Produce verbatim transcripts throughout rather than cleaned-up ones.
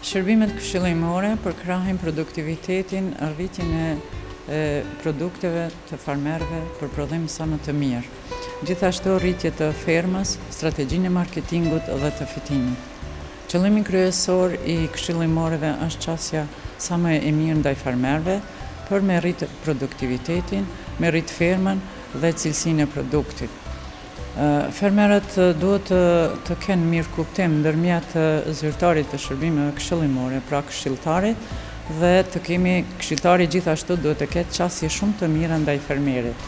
Shërbimet këshillimore përkrahin produktivitetin, arritjen e produkteve të farmerëve për prodhim sa më të mirë. Gjithashtu rritje të fermës, strategjinë e marketingut dhe të fitimit. Qëllimi kryesor i këshillimoreve është çësia sa më e mirë ndaj farmerëve për me rritë produktivitetin, me rritë fermën dhe cilësinë e produktit. Fermerët duhet të kenë mirë kuptim ndërmjet zyrtarit të shërbimeve këshillimore, pra këshilltarit, dhe të kemi këshilltari gjithashtu duhet të ketë çësje shumë të mira ndaj fermerit.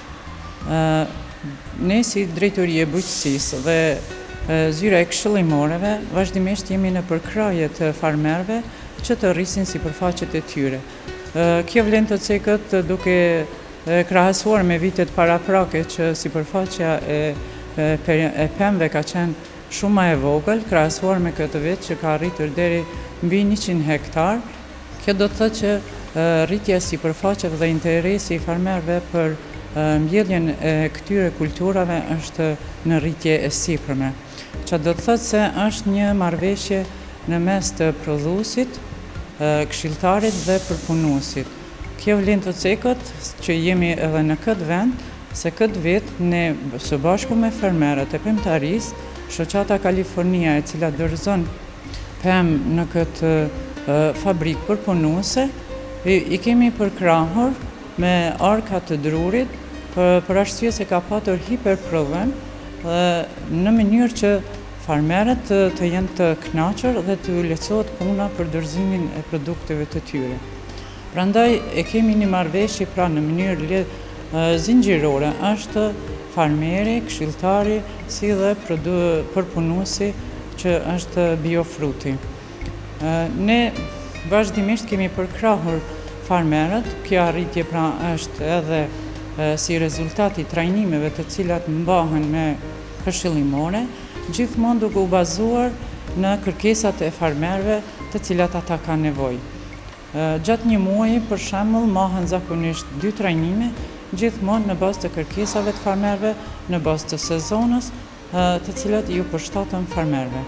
Ne si drejtori e bujqësisë dhe zyra e këshillimoreve vazhdimisht jemi në përkraje të farmerëve që të rrisin sipërfaqet e tyre. Kjo vlen të cekët duke krahasuar me vitet paraprake që sipërfaqja e e pemëve ka qenë shumë më e vogël, krahasuar me këtë vit që ka arritur deri mbi njëqind hektar. Kjo do të thotë që rritja e sipërfaqeve dhe interesi i farmerëve për mbjelljen e këtyre kulturave është në rritje e sipërme. Që do të thotë se është një marrëveshje në mes të prodhuesit, këshilltarit dhe përpunuesit. Kjo vlen të cekët që jemi edhe në këtë vend, se këtë vit ne së bashku me fermerët e pemtarisë, shoqata Kalifornia e cila dorëzon pemë në këtë fabrikë përpunuese, i kemi përkrahur me arka të drurit për arsye se ka patur hiperprodhim në mënyrë që farmerët të jenë të kënaqur dhe të lehtësohet puna për dorëzimin e produkteve të tyre. Prandaj e kemi një marrëveshje pra në mënyrë zinxhirore, është farmeri, këshilltari, si dhe përpunuesi që është biofruti. Ne vazhdimisht kemi përkrahur farmerët, kjo arritje pra është edhe si rezultati trajnimeve të cilat mbahen me këshillimore, gjithmonë duke u bazuar në kërkesat e farmerëve të cilat ata kanë nevojë. Gjatë një muaji, për shembull, mahen zakonisht dy trajnime, gjithmonë në bazë të kërkesave të farmerëve, në bazë të sezonës, të cilat ju përshtaten farmerëve.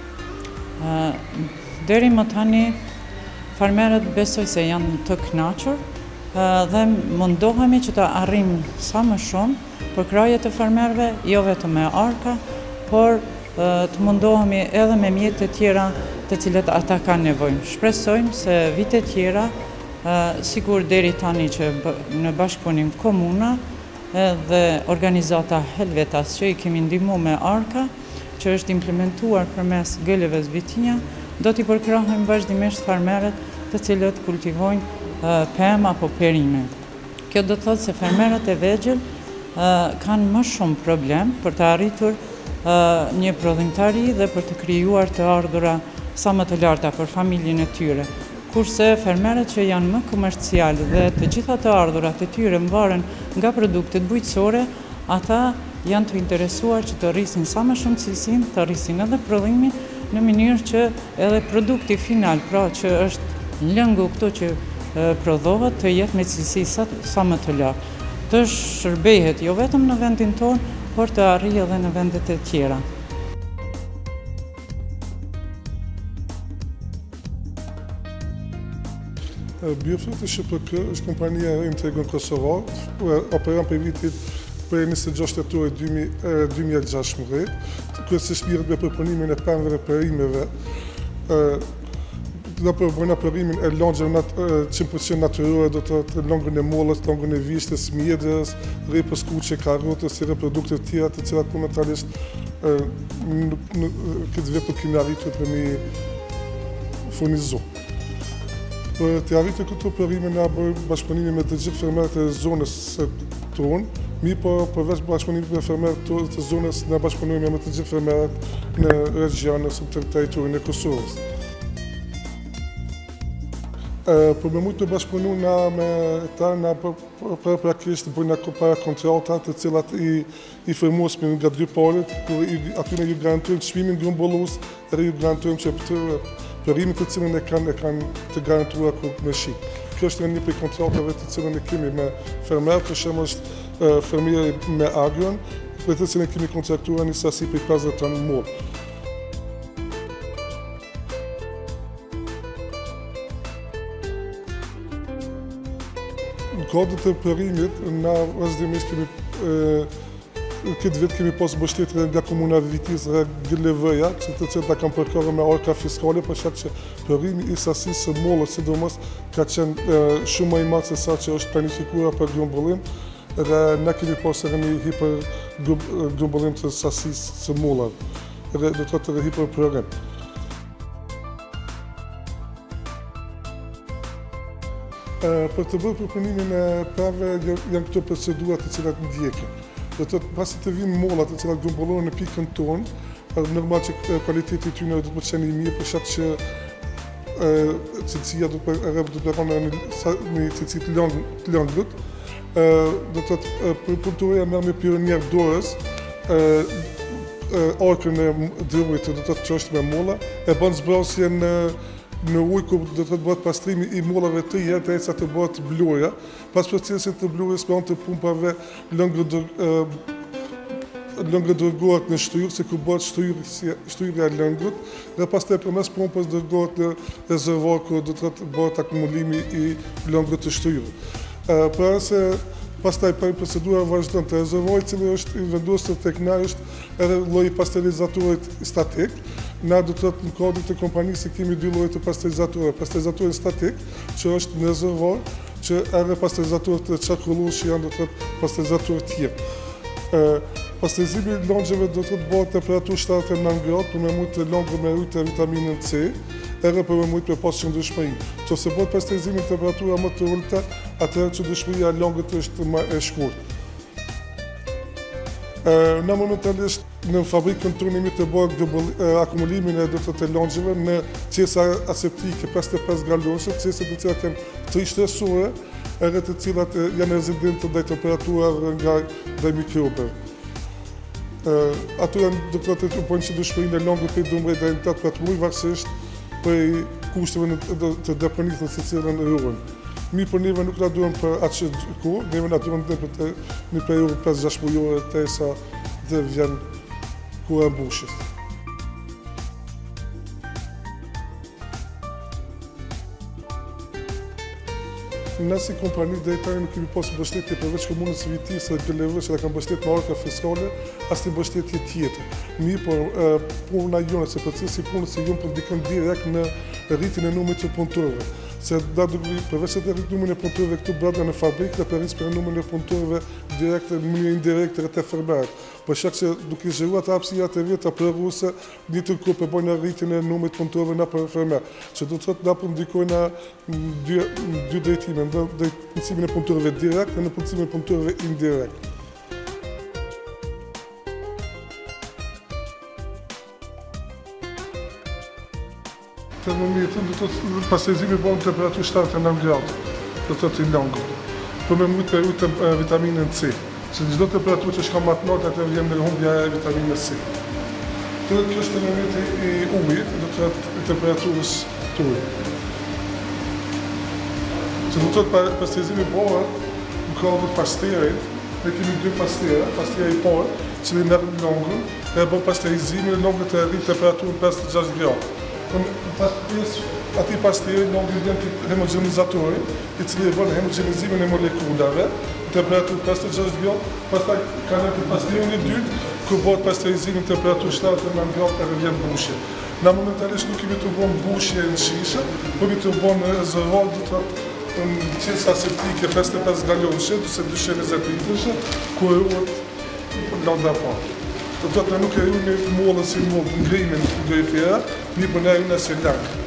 Deri më tani, farmerët besoj se janë të kënaqur dhe mundohemi që të arrijmë sa më shumë përkraje të farmerëve, jo vetëm me arka, por të mundohemi edhe me mjete të tjera të cilat ata kanë nevojë. Shpresojmë se vite tjera, sigur deri tani që në bashkëpunim komuna dhe organizata Helvetas që i kemi ndihmuar me arka, që është implementuar përmes gëleve zbitinja, do t'i përkrahojmë vazhdimisht farmerët të cilët kultivojnë pemë apo perime. Kjo do të thotë se farmerët e vegjël kanë më shumë problem për të arritur një prodhimtari dhe për të krijuar të ardhura sa më të larta për familjen e tyre. Kurse fermerët që janë më komercial dhe të gjitha të ardhurat e tyre mbaren nga produktet bujqësore, ata janë të interesuar që të rrisin sa më shumë cilësinë, të rrisin edhe prodhimin në mënyrë që edhe produkti final, pra që është lëngu këto që prodhohet, të jetë me cilësi sa më të lartë. Të shërbehet jo vetëm në vendin tonë, por të arrijë edhe në vendet e tjera. Biofruti Sh P K është kompania e në tregun kosovar, operon për vitit për njëzet e gjashtë tetor dy mijë e gjashtëdhjetë, kryesisht mirët me përpunimin e pemëve dhe perimeve, dhe përbëna perimin e langjeve cent përqind natyrore, do të të langën e mollës, langën e vishtës, mjedrës, rrepës kuqe, karrotës, si dhe produkte të tjera të cilat momentalisht këtë vit nuk kemi arritur për mi furnizu. Për të arritur këto perime na bërë bashkëpunime me të gjithë fermerët e zonës tonë, mi po përveç bashkëpunimit me fermerët të zonës na bashkëpunime me të gjithë fermerët në regjion në territorin e Kosovës. Për me mujtë të bashkëpunu na me ta, na për prakisht bëjnë para kontrata të cilat i firmosme nga dy palët, aty ne ju garantojmë çmimin grumbullues dhe ju garantojmë që perimet të cilën e kanë të garantuar me shi. Kjo është një prej kontratave të cilën e kemi me fermerë, për shembull është fermieri me Agron, për të cilën kemi kontraktuar një sasi për pesëdhjetë tonë mollë. Në kodët të përrimit, na vazhdimisht kemi këtë vit kemi pas mbështetje nga Komuna e Vitis dhe G L V-ja, që të cilët kanë përkallur me orka fiskale, për shkak që përrimi i sasisë së mollës sidomos ka qenë shumë më i madh se sa që është planifikuar për grumbullim, dhe na kemi pas edhe një hiper grumbullim të sasisë së mollave, dhe do të thotë edhe hiper përrim. Për të bërë përpunimin e prave janë këto procedura të cilat ndjekin. Do të pasi të vinë mollat të cilat grumbullohen në pikën tonë, normal që kvaliteti i tyre do të qenë i mirë, për shkak që cilësia do të bëhet në cilësi të lëngut. Do të thotë punëtoria merr me pionier dorës, orkën e drujtë, do të thotë që është me molla, e bën zbrasjen në në ujë ku do të bëhet pastrimi i mollave të tjera derisa të bëhet bluja. Pas procesit të blujës pranë të pumpave lëngët dërgohet në shtyrë, se ku bëhet shtyrja e lëngut, dhe pastaj përmes pumpës dërgohet në rezervuar ku do të bëhet akumulimi i lëngut të shtyrë. Pra se pastaj për procedura vazhdon të rezervuari i cili është i vendosur tek na është edhe lloji pasterizatorit statik. Na do të thotë në kodin të kompanisë kemi dy lloje të pasterizatorëve, pasterizatori statik që është në rezervuar, që edhe pasterizatorët të çarkulluar që janë do të thotë pasterizatorë të tjerë. Pasterizimi i lëngjeve do të thotë bëhet temperaturë shtatëdhjetë e nëntë gradë për me mujtë lëngjë me ujë të vitaminën C, edhe për me mujtë për pas qëndrueshmëri. Nëse bëhet pasterizimi në temperatura më të ulta, atëherë qëndrueshmëria e lëngut është më e shkurtë. Në momentalisht në fabrikën tonë jemi të bëjmë akumulimin e do të thotë lëngjeve në qesa aseptike pesëdhjetë e pesë galonshe, qesa të cilat janë të shtresore, edhe të cilat janë rezistente ndaj temperaturave nga ndaj mikrobeve. Ato janë do të thotë të bëjnë qëndrueshmërinë e lëngut prej dumbrit deri në tetëdhjetë muaj varësisht prej kushteve të deponimit të secilën ruajnë. Mi për neve nuk na duhen për atë kohë, neve na duhen për një periudhë pesë gjashtë mujore derisa të vjen kura e mbushjes. Ne si kompani deri tani nuk kemi pasur mbështetje përveç Komunës së Vitis dhe G L V-s që na kanë mbështetur me orka fiskale, asnjë mbështetje tjetër. Mirë, por puna jone, se procesi i punës së jonë ndikon direkt në rritjen e numrit të punëtorëve. Se da duke përveç se të rritë numrin e punëtorëve këtu brenda në fabrikë, dhe përris për numrin e punëtorëve direkt në mënyrë indirekte të fermerët. Për shkak se duke zhvilluar të hapësirat e veta prodhuese, një të kohë bëjnë rritjen e numrit të punëtorëve në për fermerë, që do të thotë na po ndikojnë në dy drejtime, në punësimin e punëtorëve direkt dhe në punësimin e punëtorëve indirekt. Termometrin do të thotë pasterizimi bëhet në temperaturë shtatëdhjetë e nëntë gradë, do të thotë i lëngut, për me mujtë për ujtë vitaminën C, se çdo temperaturë që shka më të lartë atë vjen në humbja e vitaminës C. Kjo është termometri i ujit, do të thotë i temperaturës të ujit. Se do të thotë pasterizimi bëhet në kodin e pasterit, ne kemi dy pastere, pastera i parë, cili merr lëngun, e bën pasterizimin e lëngut të rrit temperaturën pesëdhjetë e gjashtë gradë. Ati pasteri lëngu vjen të homogenizatori, i cili e bën homogenizimin e molekulave, në temperaturë pesëdhjetë e gjashtë gradë, pastaj ka në pasterin e dytë, ku bëhet pasterizimi në temperaturë shtatëdhjetë e nëntë gradë edhe vjen mbushje. Na momentalisht nuk kemi të bëjmë mbushje në shishe, por kemi të bëjmë rezervuar do të thotë në qesa aseptike pesëdhjetë e pesë galonshe, ose dyqind e njëzet litrëshe, ku e ruhet lënga parë. Do të thotë nuk e ruajmë mollën si mollë ngrimin nga i tjera, mi për ne e ruajmë si lëngë.